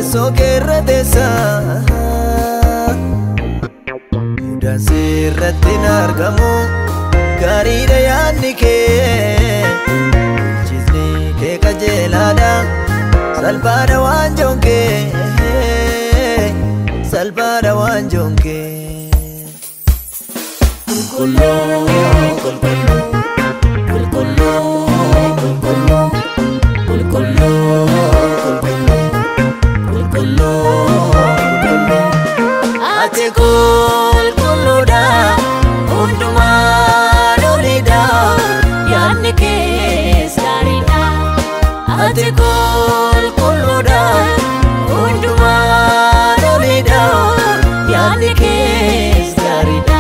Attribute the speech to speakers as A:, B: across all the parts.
A: sokerra desa mudan sirratti nargamu garida yanike chisni ke kajelada salbada wanjonke salbada wanjonke ate qulqulluudha hundumaa lolidha yaadni kees gaariidha ate qulqulluudha hundumaa lolidha yaadni kees gaariidha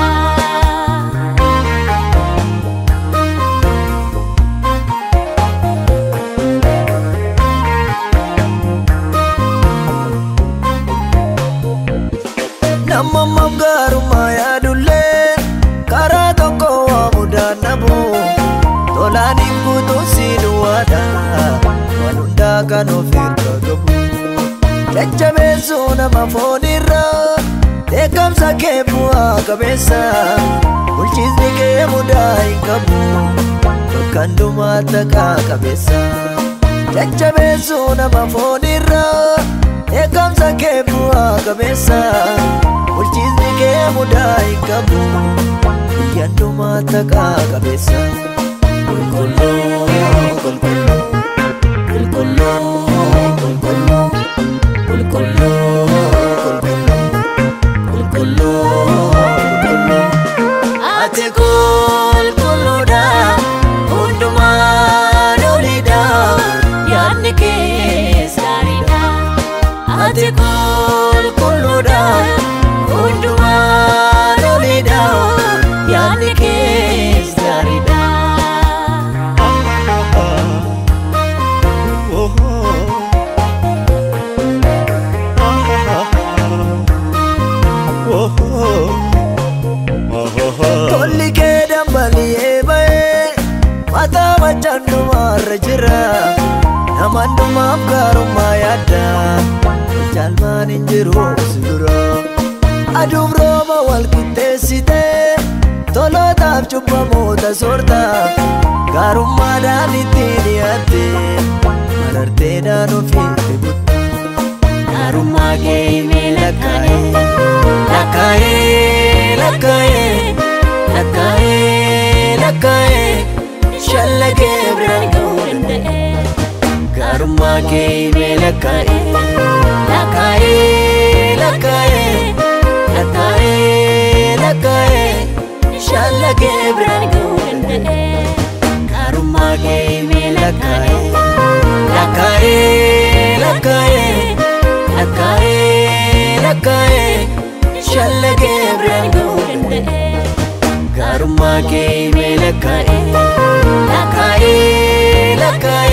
A: Namam garuma ya dulle karato ko amuda nabu tolani kutu sinuada walunda kano firka gabu chachabe suna mafonira tekam sake bua kabesa ulchizni ke muda ikabu kandu mata ka kabesa chachabe suna mafonira tekam sake bua kabesa ulchizni ke muda ikabu yandu mata ka kabesa qulqullu qulqullu qulqullu qulqullu qulqullu qulqullu qulqullu ate qulqulluudha hundumaa lolidha yaadni kees gaariidha ate qulqulluudha hundumaa lolidha yaadni kees gaariidha tolli kee dambali'ee ba'ee mataa machannumaarra jira namannumaaf gaarummaa yaadda caalmaan hin jiru si dura aduuf rooba wal qixxeessite tolootaaf cubbamoota soorta gaarummaadhaan ittiin dhiyaatte mararteedhaan ofiitti butta gaarummaa kee himee lakkaa'ee lakkaa'ee lakkaa'ee lakkaa'ee lakkaa'ee shallagee biraan ga'uu danda'e gaarummaa kee himee lakkaa'ee lakkaa'ee lakkaa'ee lakkaa'ee lakkaa'ee shallagee biraan ga'uu danda'e gaarummaa kee himee lakkaa'ee lakkaa'ee lakkaa'ee lakkaa'ee lakkaa'ee shallagee biraan ga'uu danda'e gaarummaa kee himee lakkaa'ee lakkaa'ee lakkaa'ee